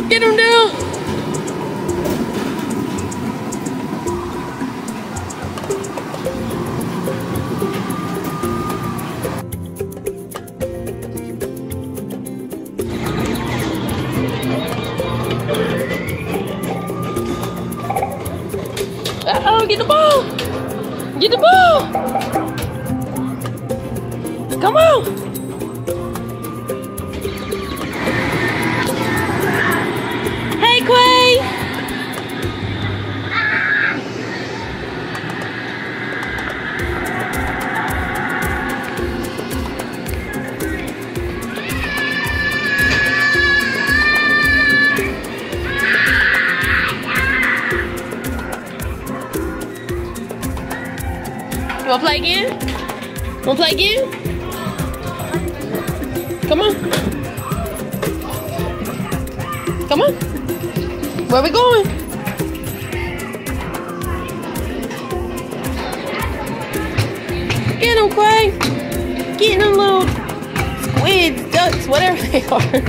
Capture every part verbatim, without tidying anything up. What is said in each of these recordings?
Get him down. Uh-oh, get the ball. Get the ball. Come on. Hey, Quay. You wanna play again? Wanna play again? Come on. Come on. Where we going? Get them, Quay. Get them little squids, ducks, whatever they are.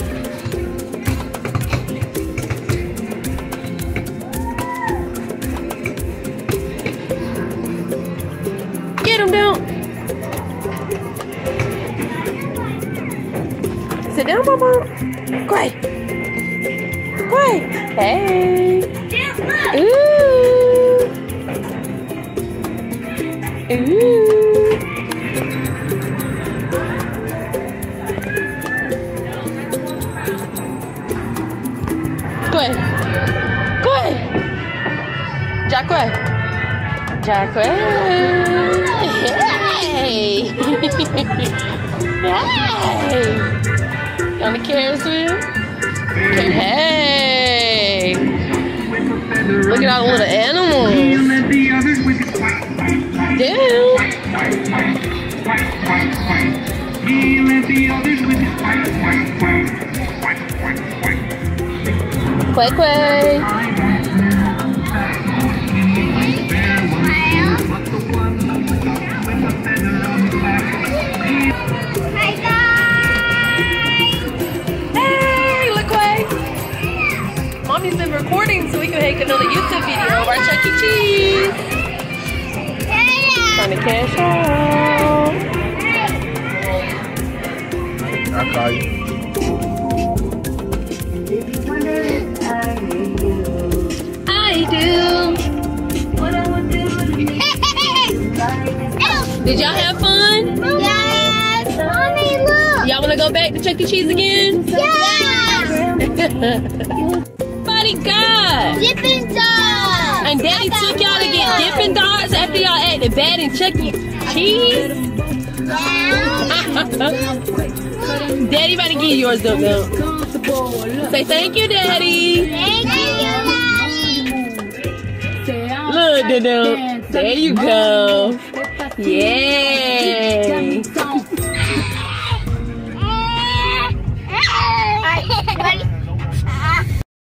Get him down. Sit down, Mama. Quay. Quay. Hey. Ooh. Ooh. Quay. Quay. Jacquay. Jacquay. Hey! Hey! On the Ferris wheel? Hey! Look at all the little animals. Down. Quay, Quay. Mommy's been recording so we can make another YouTube video of our Chuck E. Cheese. Trying to cash out. I'll call you. I do. Did y'all have fun? Yes! Mommy, look! Y'all want to go back to Chuck E. Cheese again? Yes! Buddy God! Dippin' Dots! And Daddy took y'all to get Dippin' Dots after y'all acted bad in Chuck E. Cheese? Daddy about to give you yours though, though. Say thank you, Daddy. Thank you, Daddy. Look, Dada. There you go. Yay. Alright, ready?